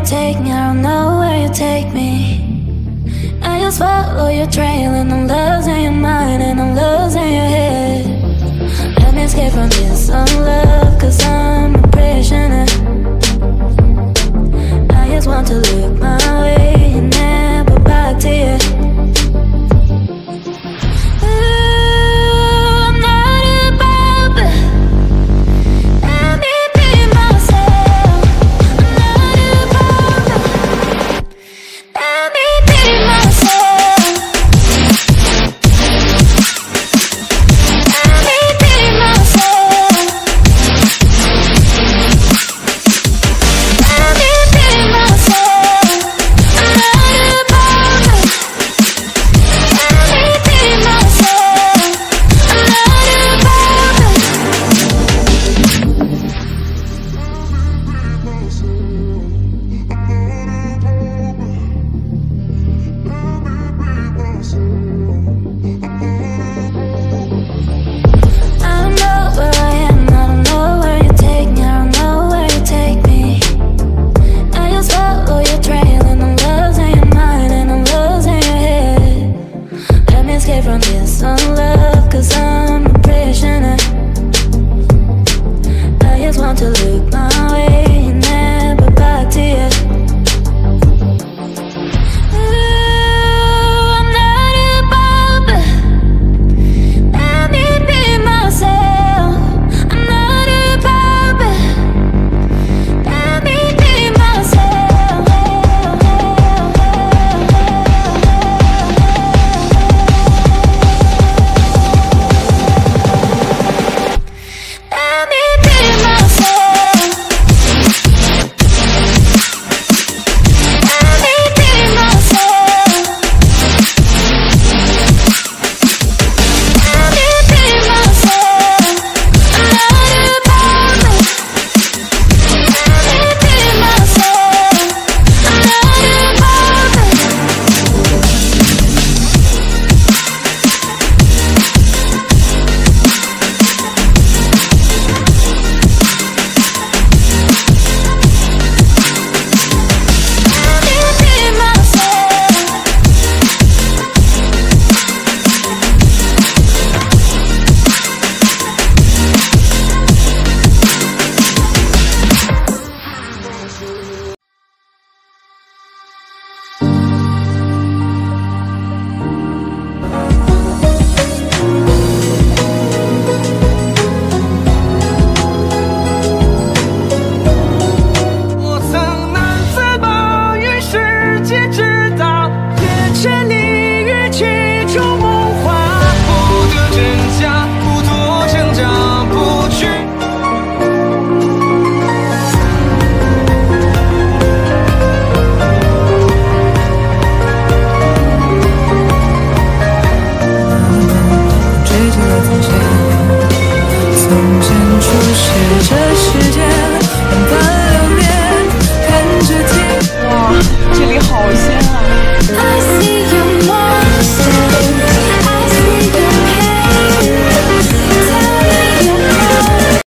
take me, I don't know where you take me. I just follow your trail and I'm losing your mind and I'm losing your head. Let me escape from this unlove, cause I'm a prisoner. I just want to look my way and never back to you. To lose.